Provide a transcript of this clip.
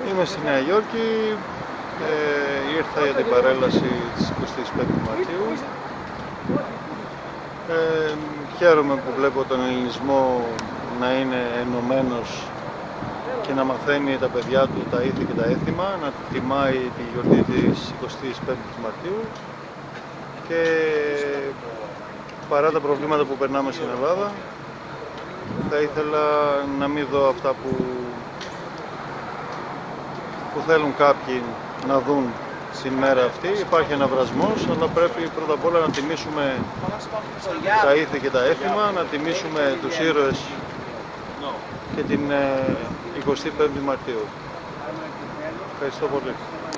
Είμαι στη Νέα Υόρκη, ήρθα για την παρέλαση της 25ης Μαρτίου. Χαίρομαι που βλέπω τον ελληνισμό να είναι ενωμένος και να μαθαίνει τα παιδιά του τα ήθη και τα έθιμα, να τιμάει τη γιορτή της 25ης Μαρτίου και παρά τα προβλήματα που περνάμε στην Ελλάδα, θα ήθελα να μην δω αυτά που θέλουν κάποιοι να δουν στην μέρα αυτή. Υπάρχει αναβρασμός, αλλά πρέπει πρώτα απ' όλα να τιμήσουμε τα ήθη και τα έθιμα, να τιμήσουμε τους ήρωες και την 25η Μαρτίου. Ευχαριστώ πολύ.